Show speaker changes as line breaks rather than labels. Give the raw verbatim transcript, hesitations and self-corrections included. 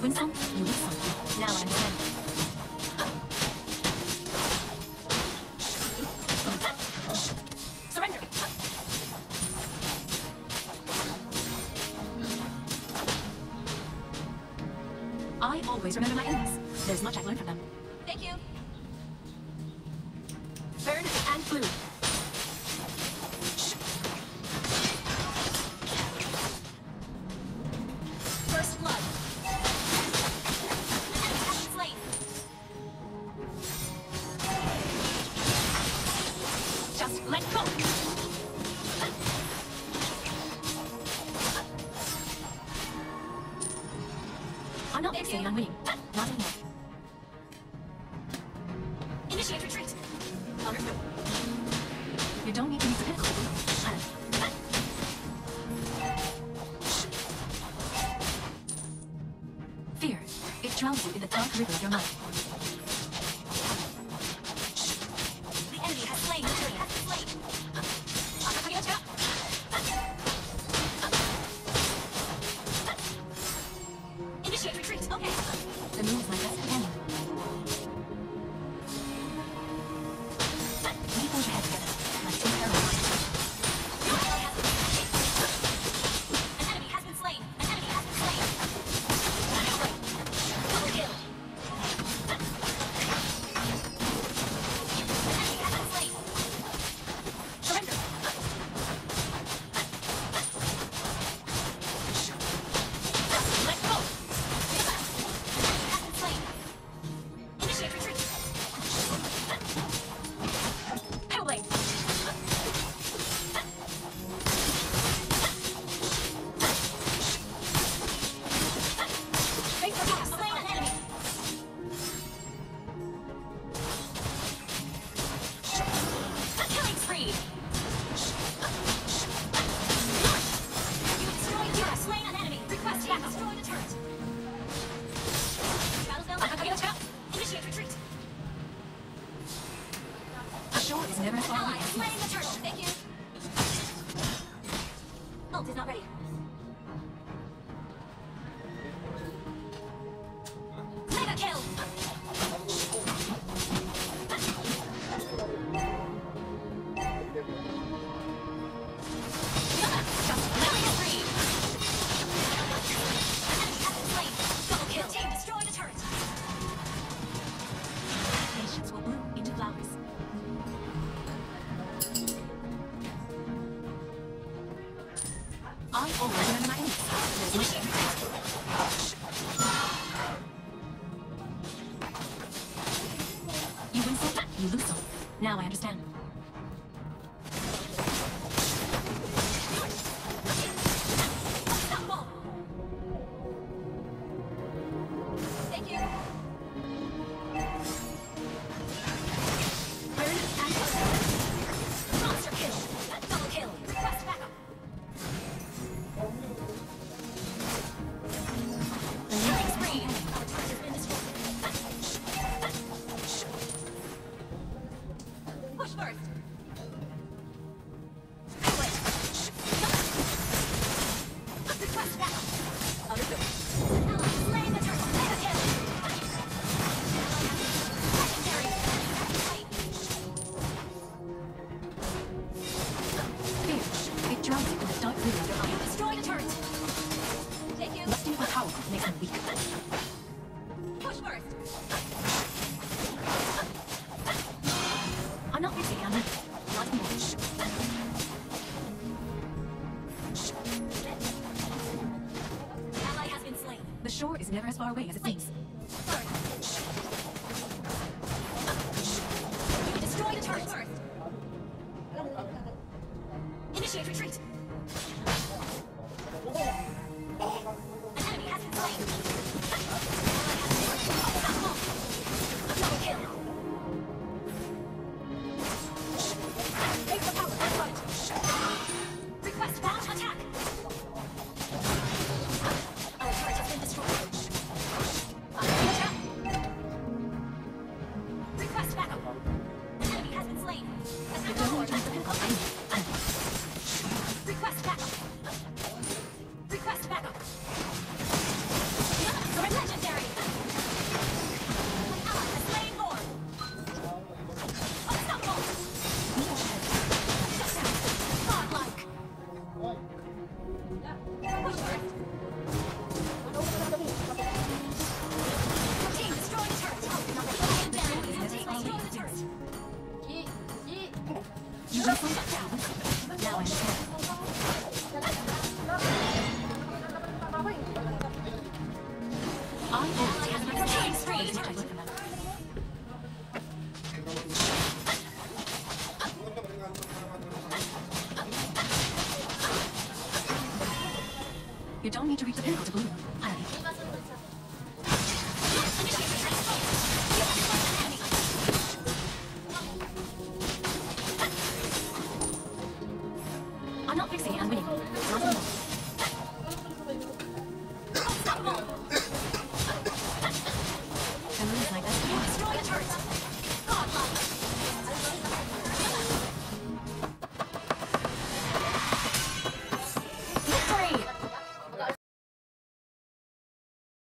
win some, you lose some. Now I understand. Surrender! I always remember my enemies. There's much I've learned from them. Thank you. Burn and blue. First blood. Slain. Just let go. I'm not fixating on winning. Not anymore. Initiate retreat. Understood. You don't need to use the pinnacle. Fear. It drowns you in the dark river of your mind. The enemy has slain the enemy has been slain. Initiate retreat. Okay. The moon is my best companion. We forge ahead together, like two heroes. An enemy has been slain. An enemy has been slain. Double kill. An enemy has been slain. Surrender. Let go. Initiate retreat. Hellblade. Face the gas. Slay an enemy. Killing spree. You destroyed. You have slain an enemy. Request back. Destroy the turret. Battlefield. Initiate retreat. The shore is never far away. Slaying the turtle. Thank you. Ult is not ready. Mega kill. Just killing spree. An enemy has been slain. Double kill. Team destroy the turret. Nations will bloom into flowers. I always remember my enemies. There's no shame. You win some, you lose some. Now I understand. Unstoppable. Thank you. Burn and cover. Monster kill. Double kill. Request backup. Killing spree. Our turret has been destroyed. Push first. Request backup. Understood. Ally slaying the turtle. Mega kill. Legendary. Fear. It drowns you in the dark river of your mind. Destroy the turret. Thank you. Lusting for power makes them weak. Push first. I'm not fixating on me. Not anymore. Ally has been slain. The shore is never as far away as it seems. Sorry. You destroy the turret first. Initiate retreat. An enemy has been slain. Unstoppable. Double kill. Face the power and run it. Request launch attack. Our turret has been destroyed. Attack. I always can make a free. You don't need to reach the pinnacle to bloom. I I'm not fixing it, I'm winning. Not anymore. Unstoppable!